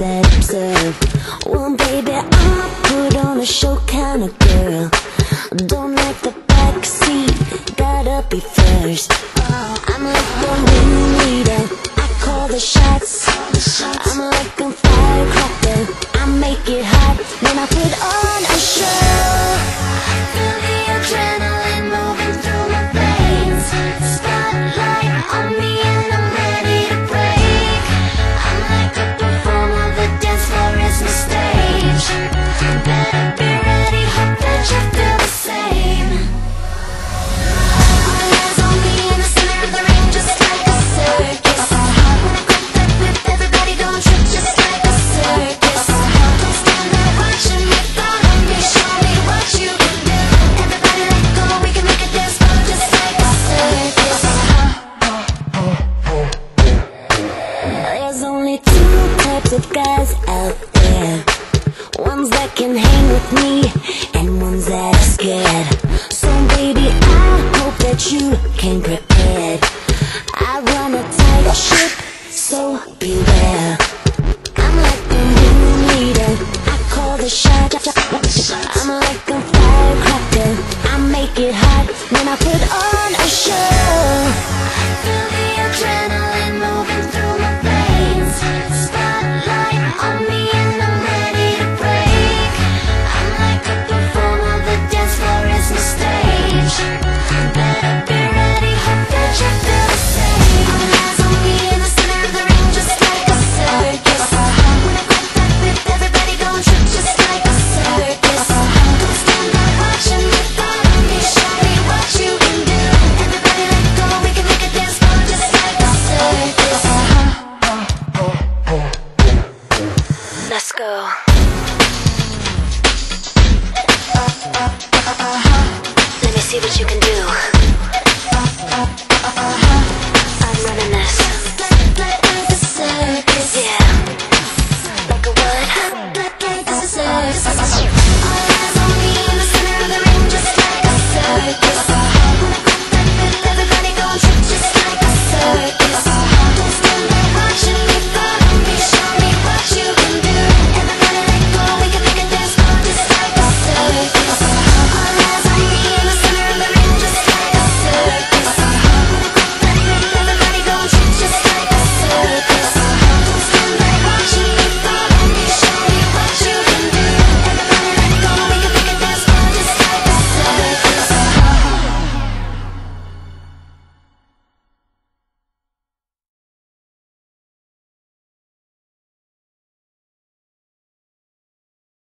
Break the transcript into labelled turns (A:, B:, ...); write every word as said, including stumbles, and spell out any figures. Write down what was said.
A: that observe. Well, baby, I'm a put on a show kind of girl. Don't like the backseat, gotta be first. I'm like the ringleader, I call the shots. I'm like a firecracker, I make it hot, then I put on a show. Feel the adrenaline moving through my veins. Spotlight on me and I'm ready to break. I'm like a performer, the dance floor is my stage. Better be ready, hope that you feel the same. All eyes on me in the center of the ring, just like a circus. When I grab that whip, everybody don't trip, just like a circus. Don't stand there watching me, follow me, show me what you can do. Everybody let go, we can make a dance floor just like a circus. There's only two types of guys out there. Ones that can hang with me, and ones that are scared. So baby, I hope that you came prepared. I run a tight ship, so beware. I'm like the ringleader, I call the shot. I'm like a firecracker, I make it hot, then I put on a show. Feel the adrenaline moving through my veins. Spotlight on me and I'm ready to break. I'm like a performer, the dance floor is my stage. Better be ready, hope that you feel the same. All eyes on me in the center of the ring, just like a circus. When I grab that whip, everybody don't trip, just like a circus. Don't stand there watching me, follow me, show me what you can do. Everybody let go, we can make a dance floor just like a circus. Let's go. Let me see what you can do.